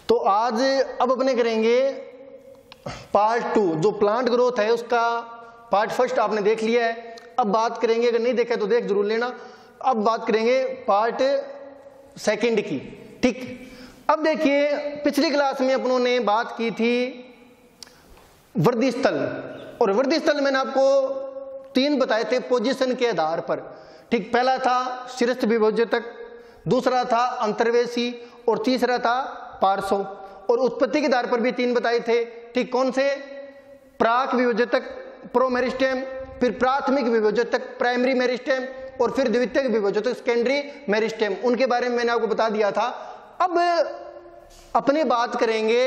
तो आज अब अपने करेंगे पार्ट 2, जो प्लांट ग्रोथ है उसका पार्ट फर्स्ट आपने देख लिया है। अब बात करेंगे, अगर नहीं देखा तो देख जरूर लेना, अब बात करेंगे पार्ट सेकंड की। ठीक, अब देखिए पिछली क्लास में अपनों ने बात की थी वृद्धि स्थल, और वृद्धि स्थल मैंने आपको 3 बताए थे पोजीशन के आधार पर। ठीक, पहला था शीर्ष विभोज्यतक, दूसरा था अंतर्वेशी और तीसरा था पार्श्व, और उत्पत्ति के आधार पर भी 3 बताए थे। ठीक, कौन से? प्राक विभोज्यतक प्रोमेरिस्टेम, फिर प्राथमिक विभोज्यतक प्राइमरी मेरिस्टेम, और फिर द्वितीयक विभोज्यतक सेकेंडरी मेरिस्टेम। उनके बारे में मैंने आपको बता दिया था। अब अपने बात करेंगे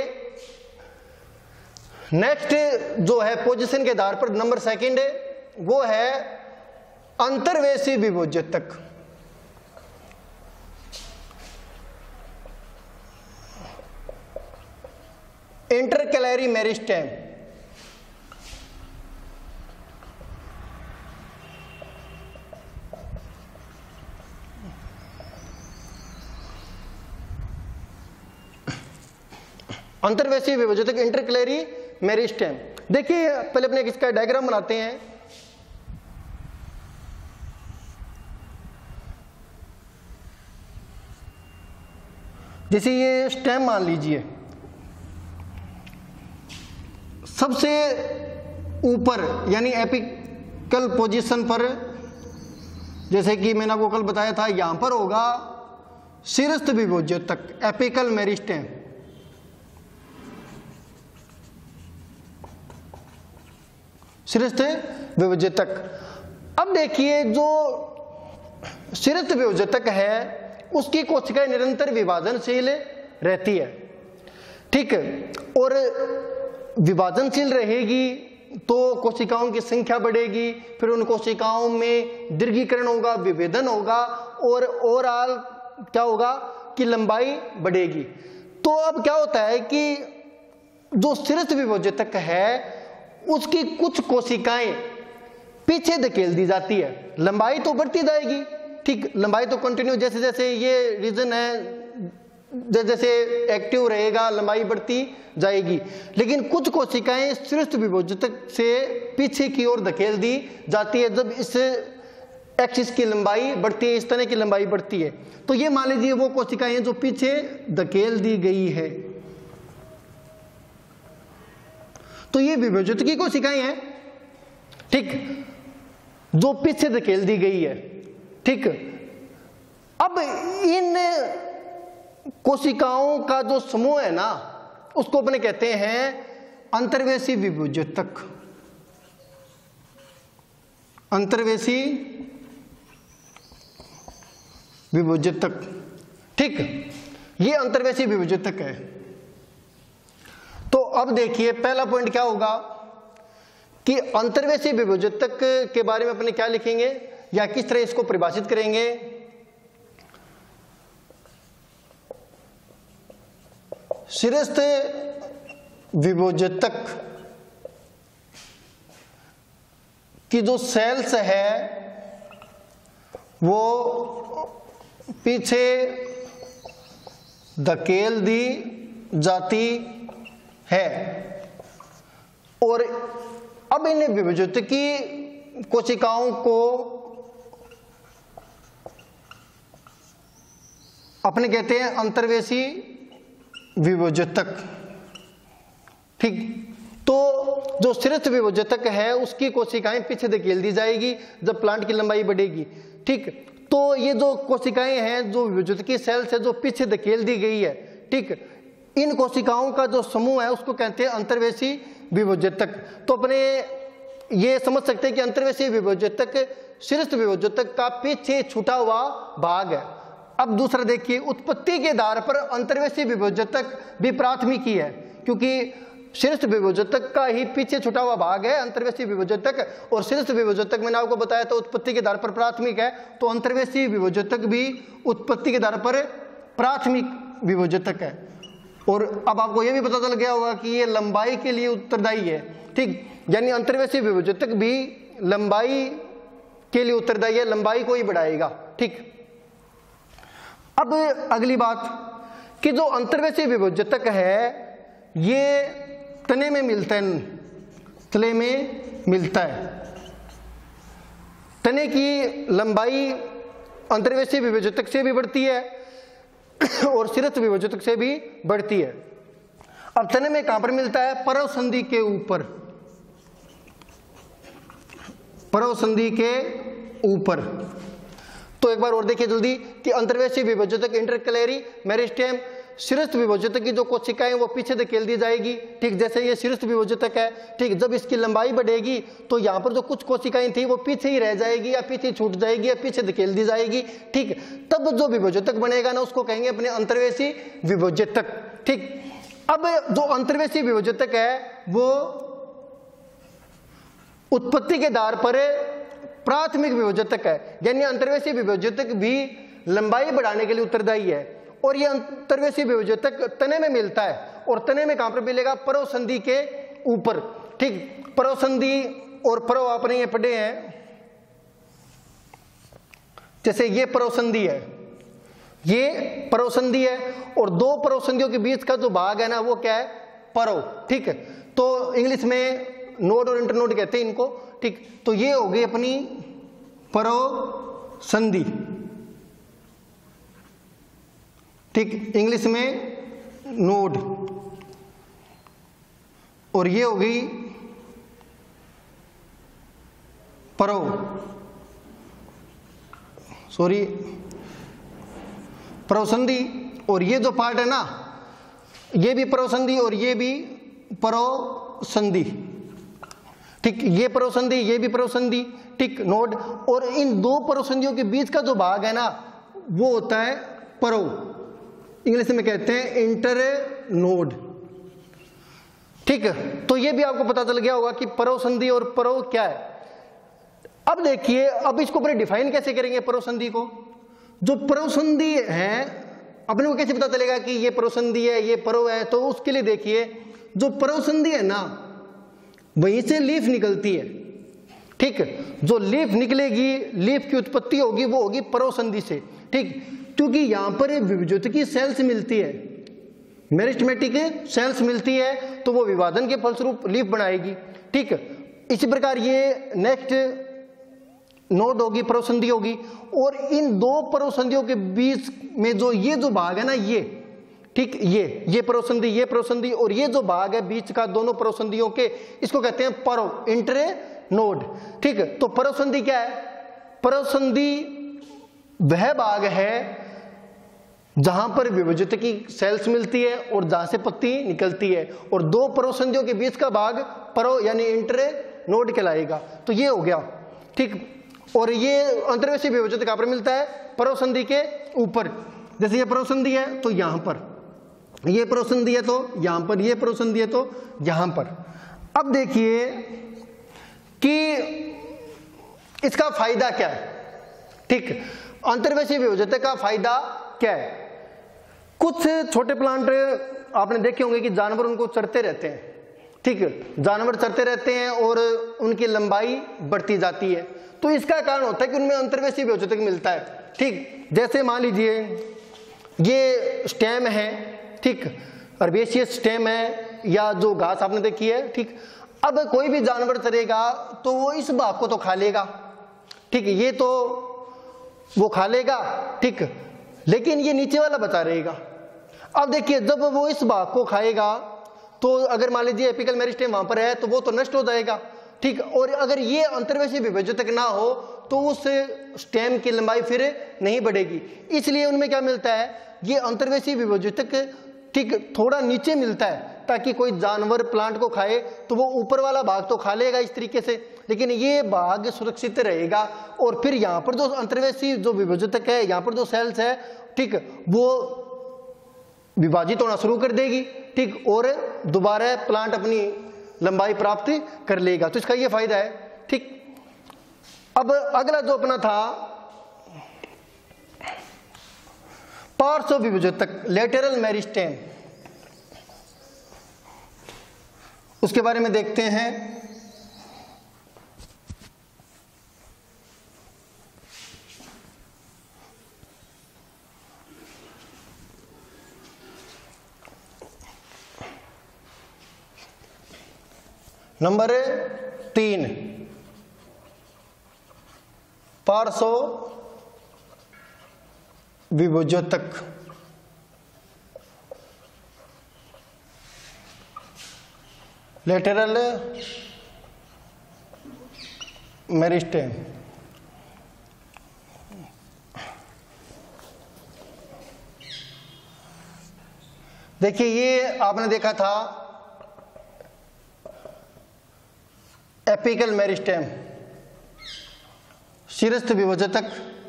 नेक्स्ट जो है पोजीशन के आधार पर नंबर सेकंड है, वो है अंतर्वेशी विभोज्यतक। Intercalary meristem. अंतर्वेशी विभोज्यतक इंटरकैलरी मेरिस्टेम। देखिए पहले अपने इसका डायग्राम बनाते हैं। जैसे ये स्टेम मान लीजिए, सबसे ऊपर यानी एपिकल पोजीशन पर, जैसे कि मैंने आपको कल बताया था, यहां पर होगा शीर्ष विभोज्यतक एपिकल मेरिस्टेम। शीर्ष विभोज्यतक। अब देखिए जो शीर्ष विभोज्यतक है उसकी कोशिकाएं निरंतर विभाजनशील रहती है। ठीक, और विभाजनशील रहेगी तो कोशिकाओं की संख्या बढ़ेगी, फिर उन कोशिकाओं में दीर्घीकरण होगा, विभेदन होगा, और ओवरऑल क्या होगा कि लंबाई बढ़ेगी। तो अब क्या होता है कि जो शीर्ष विभोज्यतक है उसकी कुछ कोशिकाएं पीछे धकेल दी जाती है, लंबाई तो बढ़ती जाएगी। ठीक, लंबाई तो कंटिन्यू, जैसे जैसे ये रीजन है जैसे जैसे एक्टिव रहेगा लंबाई बढ़ती जाएगी, लेकिन कुछ कोशिकाएं शीर्ष विभोज्यतक से पीछे की ओर धकेल दी जाती है। जब इस एक्सिस की लंबाई बढ़ती है, इस तरह की लंबाई बढ़ती है, तो ये मान लीजिए वो कोशिकाएं जो पीछे धकेल दी गई है, तो ये विभोज्यतक की कोशिकाएं हैं। ठीक, जो पीछे धकेल दी गई है। ठीक, अब इन कोशिकाओं का जो समूह है ना उसको अपने कहते हैं अंतर्वेशी विभोज्यतक। अंतर्वेशी विभोज्यतक। ठीक, ये अंतर्वेशी विभोज्यतक है। तो अब देखिए पहला पॉइंट क्या होगा कि अंतर्वेशी विभोज्यतक के बारे में अपने क्या लिखेंगे या किस तरह इसको परिभाषित करेंगे। शीर्ष विभोज्यतक की जो सेल्स है वो पीछे धकेल दी जाती है, और अब इन विभोज्यतक की कोशिकाओं को अपने कहते हैं अंतर्वेशी विभोज्यतक। ठीक, तो जो शीर्ष विभोज्यतक है उसकी कोशिकाएं पीछे धकेल दी जाएगी जब प्लांट की लंबाई बढ़ेगी। ठीक, तो ये जो कोशिकाएं हैं, जो विभोज्यतक की सेल्स है जो पीछे धकेल दी गई है, ठीक, इन कोशिकाओं का जो समूह है उसको कहते हैं अंतर्वेशी विभोज्यतक। तो अपने ये समझ सकते हैं कि अंतर्वेशी विभोज्यतक शीर्ष विभोज्यतक का पीछे छूटा हुआ भाग है। अब दूसरा देखिए, उत्पत्ति के आधार पर अंतर्वेशी विभोज्यतक भी प्राथमिकी है, क्योंकि शीर्ष विभोज्यतक का ही पीछे छुटा हुआ भाग है अंतर्वेशी विभोज्यतक, और शीर्ष विभोज्यतक मैंने आपको बताया था उत्पत्ति के आधार पर प्राथमिक है, तो अंतर्वेशी विभोज्यतक भी उत्पत्ति के आधार पर प्राथमिक विभोज्यतक है। और अब आपको यह भी पता चल गया होगा कि ये लंबाई के लिए उत्तरदायी है। ठीक, यानी अंतर्वेशी विभोज्यतक भी लंबाई के लिए उत्तरदायी है, लंबाई को ही बढ़ाएगा। ठीक, अब अगली बात कि जो अंतर्वैसी विभोजतक है ये तने में मिलता है, तले में मिलता है। तने की लंबाई अंतर्वैसी विभोजतक से भी बढ़ती है और शिरस्त्र विभोजतक से भी बढ़ती है। अब तने में कहां पर मिलता है? परव संधि के ऊपर, परव संधि के ऊपर। तो एक बार और देखिए जल्दी कि अंतर्वैसी विभोजतक इंटरकैलरी मेरिस्टेम, शिरस्त्र विभोजतक की जो कोशिकाएं वो पीछे धकेल दी जाएगी। ठीक, जैसे ये शिरस्त्र विभोजतक है, ठीक, जब इसकी लंबाई बढ़ेगी तो यहाँ पर जो कुछ कोशिकाएं थी वो पीछे ही रह जाएगी या पीछे छूट जाएगी या पीछे धकेल दी जाएगी। ठीक, तब जो विभोजतक बनेगा ना उसको कहेंगे अपने अंतर्वैसी विभोजतक। ठीक, अब जो अंतर्वैसी विभोजतक है वो उत्पत्ति के आधार पर प्राथमिक विभोजतक है, यानी अंतर्वैसी विभोजतक भी लंबाई बढ़ाने के लिए उत्तरदायी है। और ये अंतर्वैसी विभोजतक तने में मिलता है, और तने में कहां पर मिलेगा? परव संधि के ऊपर। ठीक, परव संधि और परव आपने ये पढ़े हैं, जैसे ये परव संधि है, ये परव संधि है, और दो परव संधियों के बीच का जो भाग है ना वो क्या है? परव। ठीक है, तो इंग्लिश में नोड और इंटरनोड कहते हैं इनको। ठीक, तो ये हो गई अपनी परव संधि। ठीक, इंग्लिश में नोड, और ये हो गई परव, सॉरी परव संधि। और ये जो पार्ट है ना ये भी परव संधि और ये भी परव संधि। ठीक, ये परव संधि ये भी परव संधि। ठीक, नोड, और इन दो परव संधियों के बीच का जो भाग है ना वो होता है परव, इंग्लिश में कहते हैं इंटर नोड। ठीक है, तो ये भी आपको पता चल गया होगा कि परव संधि और परव क्या है। अब देखिए, अब इसको अपने डिफाइन कैसे करेंगे परव संधि को? जो परव संधि है अपने को कैसे पता चलेगा कि ये परव संधि है ये परव है? तो उसके लिए देखिए, जो परव संधि है ना वहीं से लीफ निकलती है। ठीक, जो लीफ निकलेगी, लीफ की उत्पत्ति होगी वो होगी परव संधि से। ठीक, क्योंकि यहां पर विभोजतकी सेल्स मिलती है, मेरिस्टेमेटिक सेल्स मिलती है, तो वो विभाजन के फलस्वरूप लीफ बनाएगी। ठीक, इसी प्रकार ये नेक्स्ट नोड होगी, परव संधि होगी, और इन दो परव संधियों के बीच में जो ये जो भाग है ना ये, ठीक, ये परव संधि ये परव संधि, और ये जो भाग है बीच का दोनों परव संधियों के, इसको कहते हैं परव, इंटर नोड। ठीक, तो परव संधि क्या है? परव संधि वह भाग है जहां पर विभोजतकी सेल्स मिलती है और जहां से पत्ती निकलती है, और दो परव संधियों के बीच का भाग परव यानी इंटर नोड कहलाएगा। तो ये हो गया। ठीक, और ये अंतर्वैसी विभोजतक कहां पर मिलता है? परव संधि के ऊपर। जैसे ये परव संधि है तो यहां पर, ये परव संधि है तो यहां पर, ये परव संधि है तो यहां पर। अब देखिए कि इसका फायदा क्या है? ठीक, अंतर्वैसी विभोजतक का फायदा क्या है? कुछ छोटे प्लांट आपने देखे होंगे कि जानवर उनको चरते रहते हैं। ठीक, जानवर चरते रहते हैं और उनकी लंबाई बढ़ती जाती है, तो इसका कारण होता है कि उनमें अंतर्वैसी विभोजतक मिलता है। ठीक, जैसे मान लीजिए ये स्टेम है, ठीक, अर्बेशियस स्टेम है, या जो घास आपने देखी है। ठीक, अब कोई भी जानवर चरेगा तो वो इस भाग को तो खा लेगा। ठीक, ये तो वो खा लेगा। ठीक, लेकिन ये नीचे वाला बचा रहेगा। अब देखिए, जब वो इस भाग को खाएगा तो अगर मान लीजिए एपिकल मेरिस्टेम वहां पर है तो वो तो नष्ट हो जाएगा। ठीक, और अगर ये अंतर्वैसी विभोजतक ना हो तो उस स्टेम की लंबाई फिर नहीं बढ़ेगी। इसलिए उनमें क्या मिलता है? ये अंतर्वैसी विभोजतक ठीक थोड़ा नीचे मिलता है, ताकि कोई जानवर प्लांट को खाए तो वो ऊपर वाला भाग तो खा लेगा इस तरीके से, लेकिन ये भाग सुरक्षित रहेगा। और फिर यहाँ पर जो अंतर्वैसी जो विभोजतक है, यहाँ पर जो सेल्स है, ठीक, वो विभाजित होना शुरू कर देगी। ठीक, और दोबारा प्लांट अपनी लंबाई प्राप्त कर लेगा। तो इसका ये फायदा है। ठीक, अब अगला जो अपना था पार्श्व विभोजतक, लेटरल मेरिस्टेम, उसके बारे में देखते हैं। नंबर 3 पार्श्व विभोज्योतक। Lateral meristem. देखिए ये आपने देखा था एपिकल मेरिस्टेम, शीर्ष विभोज्योतक,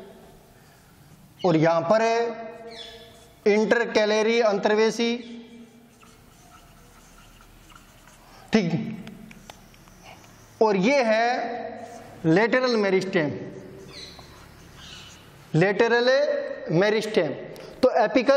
और यहां पर इंटरकैलरी अंतर्वेशी, ठीक, और ये है लेटरल मेरिस्टेम, लेटरल मेरिस्टेम। तो एपिकल,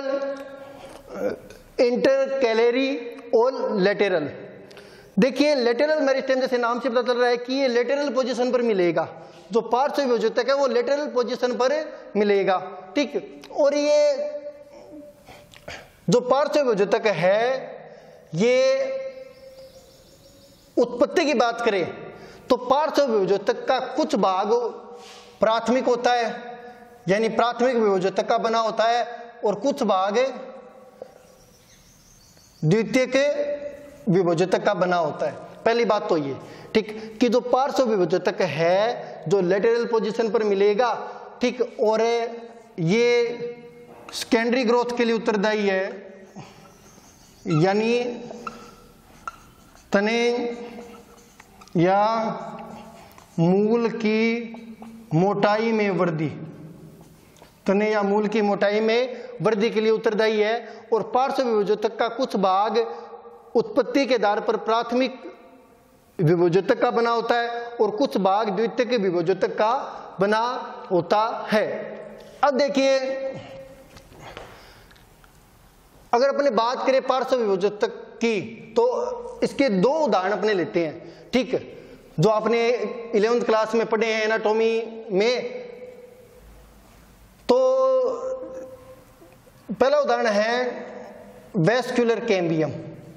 इंटरकैलरी और लेटरल। देखिए लेटरल मेरिस्टेम जैसे नाम से पता चल रहा है कि ये लेटरल पोजीशन पर मिलेगा, जो पार्श्व विभोज्योतक है वो लेटरल पोजीशन पर मिलेगा, ठीक। और ये जो पार्श्व विभोज्योतक है, ये उत्पत्ति की बात करें तो पार्श्व विभोज्योतक का कुछ भाग प्राथमिक होता है, यानी प्राथमिक विभोज्योतक का बना होता है, और कुछ भाग द्वितीयक विभोज्योतक का बना होता है। पहली बात तो ये, ठीक, कि जो पार्श्व विभोज्योतक है जो लेटरल पोजीशन पर मिलेगा, ठीक, और ये सेकेंडरी ग्रोथ के लिए उत्तरदायी है, यानी तने या मूल की मोटाई में वृद्धि, तने या मूल की मोटाई में वृद्धि के लिए उत्तरदायी है। और पार्श्व विभोज्योतक का कुछ भाग उत्पत्ति के आधार पर प्राथमिक विभोज्योतक का बना होता है, और कुछ भाग द्वितीयक विभोज्योतक का बना होता है। अब देखिए अगर अपने बात करें पार्श्व विभोज्योतक की, तो इसके दो उदाहरण अपने लेते हैं, ठीक, जो आपने 11वीं क्लास में पढ़े हैं एनाटॉमी में। तो पहला उदाहरण है वेस्कुलर कैम्बियम,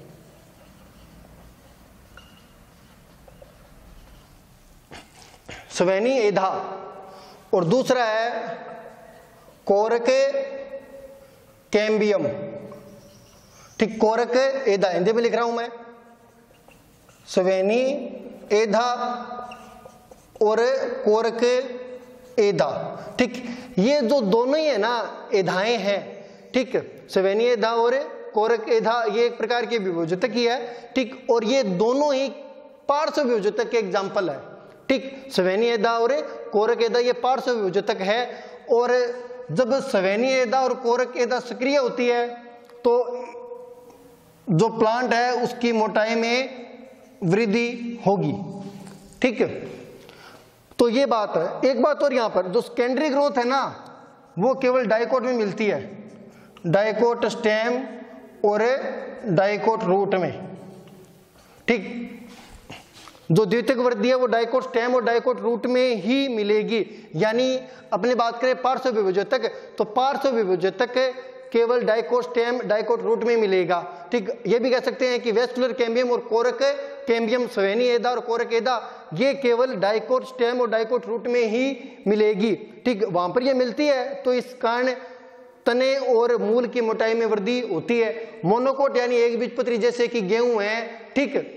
स्वेनी एधा, और दूसरा है कोरक कैम्बियम, ठीक, कोरक एधा हिंदी में लिख रहा हूं मैं, स्वेनी एधा और कोरक एधा, ठीक। ये जो दोनों ही है ना एधाएं हैं, ठीक, स्वेनी एधा और कोरक एधा, ये एक प्रकार के विभोज्योतक ही है, ठीक, और ये दोनों ही पार्श्व विभोज्योतक के एग्जाम्पल है, ठीक। स्वेनी एधा और कोरक एधा ये पार्श्व विभोज्योतक है, और जब स्वेनी एधा और कोरक एधा सक्रिय होती है तो जो प्लांट है उसकी मोटाई में वृद्धि होगी, ठीक। तो ये बात है। एक बात और, यहां पर जो सेकेंडरी ग्रोथ है ना वो केवल डाइकोट में मिलती है, डाइकोट स्टेम और डाइकोट रूट में, ठीक। जो द्वितीयक वृद्धि है वो डाइकोट स्टेम और डाइकोट रूट में ही मिलेगी। यानी अपनी बात करें पार्श्व विभोज्योतक, तो पार्श्व विभोज्योतक केवल डाइकोट स्टेम डाइकोट रूट में मिलेगा, ठीक। ये भी कह सकते हैं कि वेस्कुलर कैम्बियम और कोरक कैम्बियम, स्वेनी एधा और कोरक एधा, ये केवल डाइकोट स्टेम और डाइकोट रूट में ही मिलेगी, ठीक। वहां पर ये मिलती है तो इस कारण तने और मूल की मोटाई में वृद्धि होती है। मोनोकोट यानी एक बीजपत्री जैसे कि गेहूं है, ठीक,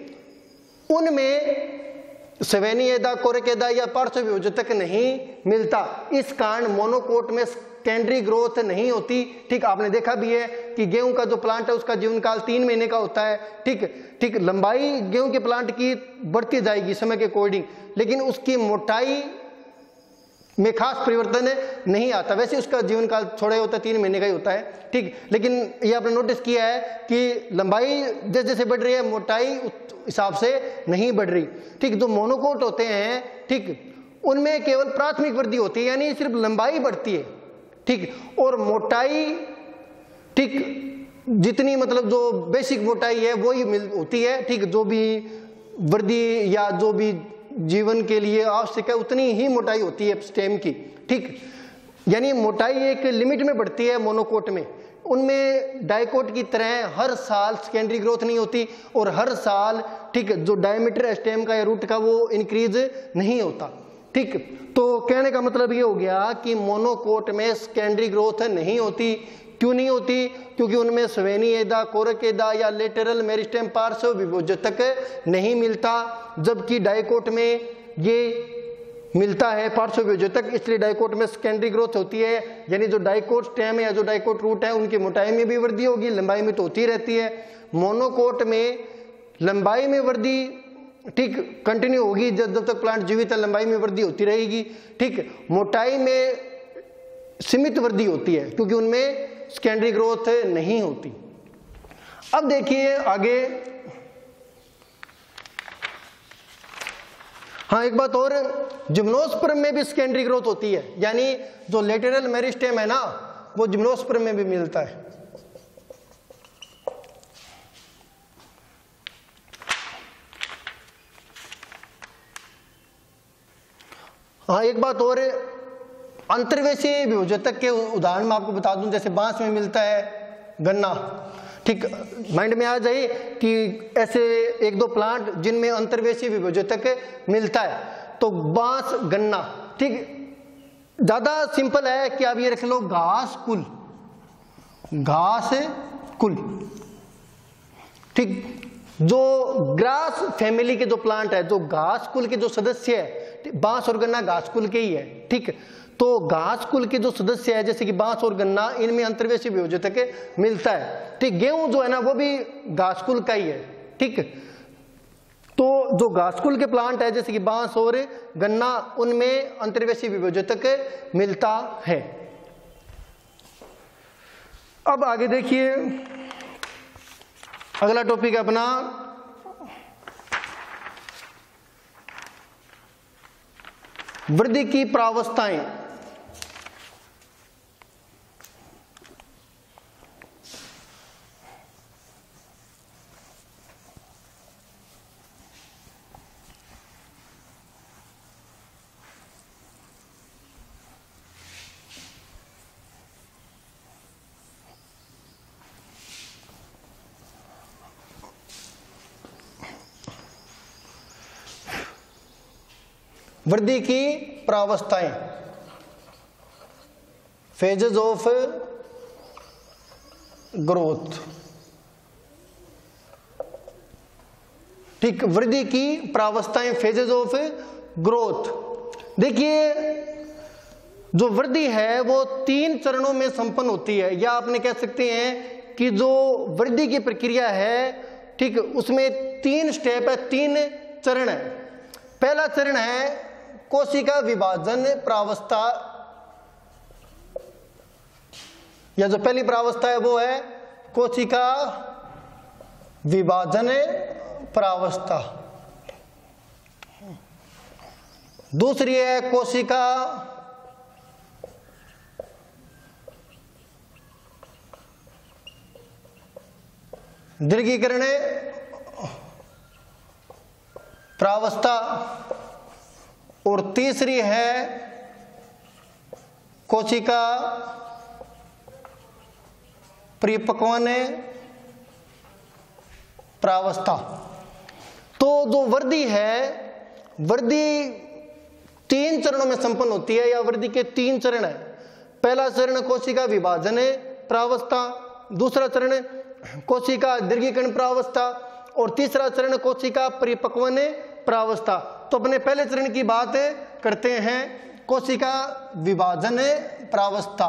उनमें स्वेनी एधा, कोरक एधा या पार्श्व विभोज्योतक नहीं मिलता, इस कारण मोनोकोट में सेकेंडरी ग्रोथ नहीं होती, ठीक। आपने देखा भी है कि गेहूं का जो प्लांट है उसका जीवन काल 3 महीने का होता है, ठीक, ठीक। लंबाई गेहूं के प्लांट की बढ़ती जाएगी समय के अकॉर्डिंग, लेकिन उसकी मोटाई में खास परिवर्तन नहीं आता। वैसे उसका जीवन काल थोड़ा होता है, 3 महीने का ही होता है, ठीक। लेकिन ये आपने नोटिस किया है कि लंबाई जैसे जैसे बढ़ रही है मोटाई उस हिसाब से नहीं बढ़ रही, ठीक। जो मोनोकोट होते हैं, ठीक, उनमें केवल प्राथमिक वृद्धि होती है, यानी सिर्फ लंबाई बढ़ती है, ठीक, और मोटाई, ठीक, जितनी मतलब जो बेसिक मोटाई है वो ही होती है, ठीक। जो भी वृद्धि या जो भी जीवन के लिए आवश्यक है उतनी ही मोटाई होती है स्टेम की, ठीक। यानी मोटाई एक लिमिट में बढ़ती है मोनोकोट में, उनमें डाइकोट की तरह हर साल सेकेंडरी ग्रोथ नहीं होती और हर साल ठीक जो डायमीटर स्टेम का या रूट का वो इंक्रीज नहीं होता। ठीक, तो कहने का मतलब ये हो गया कि मोनोकोट में सेकेंडरी ग्रोथ नहीं होती। क्यों नहीं होती? क्योंकि उनमें स्वेनी एदा, कोरक एदा या लेटरल मेरिस्टेम पार्श्व विभोजक नहीं मिलता, जबकि डाइकोट में ये मिलता है पार्श्व विभोजक, इसलिए डाइकोट में सेकेंडरी ग्रोथ होती है। यानी जो डाइकोट स्टेम है या जो डाइकोट रूट है उनकी मोटाई में भी वृद्धि होगी, लंबाई में तो होती रहती है। मोनोकोट में लंबाई में वृद्धि ठीक कंटिन्यू होगी, जब तक प्लांट जीवित है लंबाई में वृद्धि होती रहेगी। ठीक, मोटाई में सीमित वृद्धि होती है क्योंकि उनमें सेकेंडरी ग्रोथ नहीं होती। अब देखिए आगे, हाँ एक बात और, जिम्नोस्पर्म में भी सेकेंडरी ग्रोथ होती है, यानी जो लेटरल मेरिस्टेम है ना वो जिम्नोस्पर्म में भी मिलता है। हाँ एक बात और, अंतर्वेशी विभोजक के उदाहरण मैं आपको बता दूं, जैसे बांस में मिलता है गन्ना। ठीक, माइंड में आ जाए कि ऐसे एक दो प्लांट जिनमें अंतर्वेशी विभोजक मिलता है, तो बांस, गन्ना। ठीक, ज्यादा सिंपल है कि आप ये रख लो घास कुल, घास कुल। ठीक, जो ग्रास फैमिली के जो प्लांट है, जो घास कुल के जो सदस्य है, बांस और गन्ना घास कुल के ही है। ठीक, तो घास कुल के जो सदस्य है जैसे कि बांस और गन्ना, इनमें अंतर्वेशी विभोजक मिलता है। ठीक, गेहूं जो है ना वो भी घास कुल का ही है। ठीक, तो जो घास कुल के प्लांट है जैसे कि बांस और गन्ना, उनमें अंतर्वेशी विभोजक मिलता है। अब आगे देखिए, अगला टॉपिक है अपना वृद्धि की प्रावस्थाएं। वृद्धि की प्रावस्थाएं, फेजेस ऑफ ग्रोथ। ठीक, वृद्धि की प्रावस्थाएं, फेजेस ऑफ ग्रोथ। देखिए जो वृद्धि है वो 3 चरणों में संपन्न होती है, या आपने कह सकते हैं कि जो वृद्धि की प्रक्रिया है, ठीक, उसमें 3 स्टेप है, 3 चरण है। पहला चरण है कोशिका विभाजन प्रावस्था, या जो पहली प्रावस्था है वो है कोशिका विभाजन प्रावस्था। दूसरी है कोशिका दीर्घीकरण प्रावस्था, और तीसरी है कोशिका परिपक्वन प्रावस्था। तो जो वृद्धि है, वृद्धि 3 चरणों में संपन्न होती है, या वृद्धि के 3 चरण है। पहला चरण कोशिका विभाजन प्रावस्था, दूसरा चरण कोशिका दीर्घीकरण प्रावस्था, और तीसरा चरण कोशिका परिपक्वन प्रावस्था। तो अपने पहले चरण की बात करते हैं, कोशिका विभाजन प्रावस्था।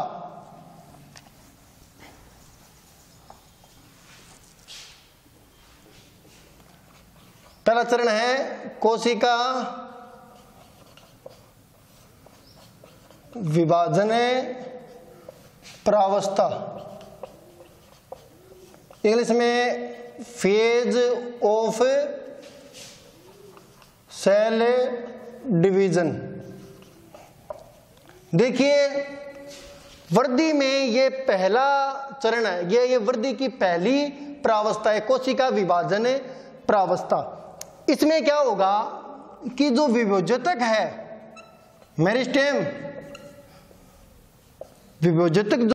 पहला चरण है कोशिका विभाजन प्रावस्था, इंग्लिश में फेज ऑफ सेल डिवीजन। देखिए वृद्धि में ये पहला चरण है, ये वृद्धि की पहली प्रावस्था है, कोशिका विभाजन प्रावस्था। इसमें क्या होगा कि जो विभोजक है मेरिस्टेम, विभोजक